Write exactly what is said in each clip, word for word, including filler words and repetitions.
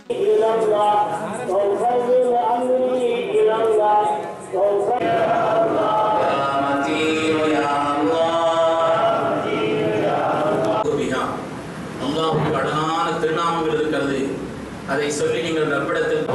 அல்லாஹ்வுக்கு அழகான திருநாமங்கள் இருக்கிறது. அதை சொல்லி நீங்கள் ரப்பிடத்தில்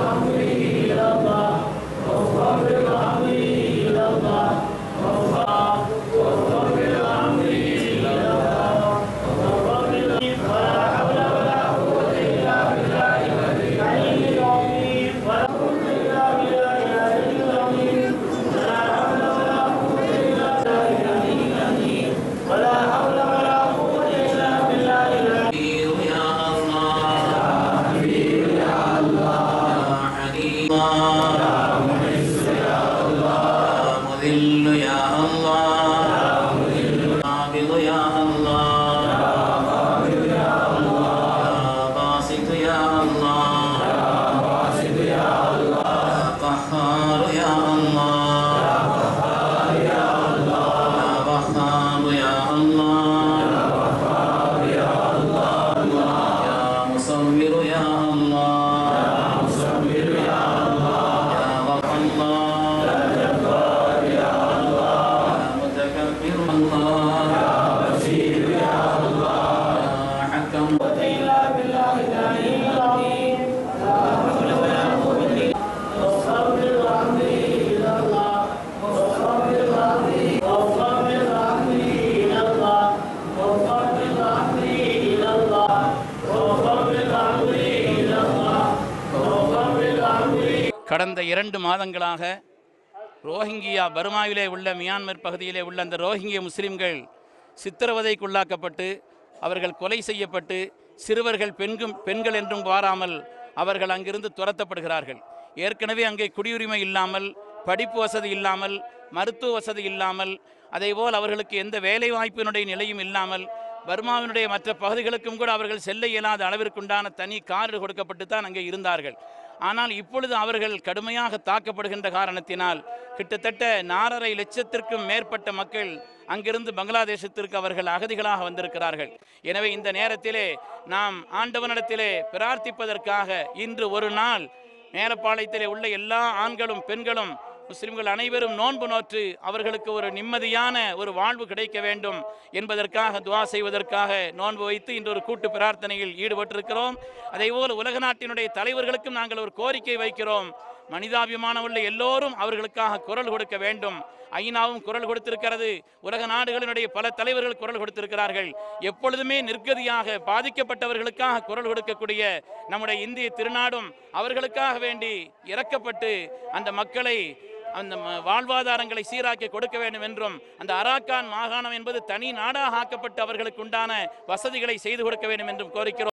கடந்த இரண்டு மாதங்களாக ரோஹிங்கியா பர்மாவிலே உள்ள மியான்மர் பகுதியிலே உள்ள அந்த ரோஹிங்கிய முஸ்லிம்கள் சித்திரவதைக்குள்ளாக்கப்பட்டு அவர்கள் கொலை செய்யப்பட்டு சிறுவர்கள் பெண்கும் பெண்கள் என்றும் வாராமல் அவர்கள் அங்கிருந்து துரத்தப்படுகிறார்கள். ஏற்கனவே அங்கே குடியுரிமை இல்லாமல், படிப்பு வசதி இல்லாமல், மருத்துவ வசதி இல்லாமல், அதேபோல் அவர்களுக்கு எந்த வேலை வாய்ப்பினுடைய நிலையும் இல்லாமல் பர்மாவினுடைய மற்ற பகுதிகளுக்கும் கூட அவர்கள் செல்ல இயலாத அளவிற்குண்டான தனி கார்டு கொடுக்கப்பட்டு தான் அங்கே இருந்தார்கள். ஆனால் இப்பொழுது அவர்கள் கடுமையாக தாக்கப்படுகின்ற காரணத்தினால் கிட்டத்தட்ட நாலரை லட்சத்திற்கும் மேற்பட்ட மக்கள் அங்கிருந்து பங்களாதேசத்திற்கு அவர்கள் அகதிகளாக வந்திருக்கிறார்கள். எனவே இந்த நேரத்திலே நாம் ஆண்டவனிடத்திலே பிரார்த்திப்பதற்காக இன்று ஒரு நாள் மேலப்பாளையத்திலே உள்ள எல்லா ஆண்களும் பெண்களும் முஸ்லிம்கள் அனைவரும் நோன்பு நோற்று அவர்களுக்கு ஒரு நிம்மதியான ஒரு வாழ்வு கிடைக்க வேண்டும் என்பதற்காக துவா செய்வதற்காக நோன்பு வைத்து இன்று ஒரு கூட்டு பிரார்த்தனையில் ஈடுபட்டிருக்கிறோம். அதேபோல் உலக நாட்டினுடைய தலைவர்களுக்கும் நாங்கள் ஒரு கோரிக்கை வைக்கிறோம். மனிதாபிமானம் உள்ள எல்லோரும் அவர்களுக்காக குரல் கொடுக்க வேண்டும். ஐநாவும் குரல் கொடுத்திருக்கிறது. உலக நாடுகளினுடைய பல தலைவர்கள் குரல் கொடுத்திருக்கிறார்கள். எப்பொழுதுமே நிர்கதியாக பாதிக்கப்பட்டவர்களுக்காக குரல் கொடுக்கக்கூடிய நம்முடைய இந்திய திருநாடும் அவர்களுக்காக வேண்டி இறக்கப்பட்டு அந்த மக்களை அந்த வாழ்வாதாரங்களை சீராக்கி கொடுக்க வேண்டும் என்றும், அந்த அராக்கான் மாகாணம் என்பது தனி நாடாக ஆக்கப்பட்டு அவர்களுக்கு உண்டான வசதிகளை செய்து கொடுக்க வேண்டும் என்றும் கோரிக்கிறோம்.